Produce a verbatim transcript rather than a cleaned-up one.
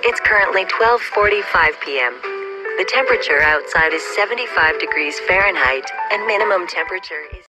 It's currently twelve forty-five p m The temperature outside is seventy-five degrees Fahrenheit, and minimum temperature is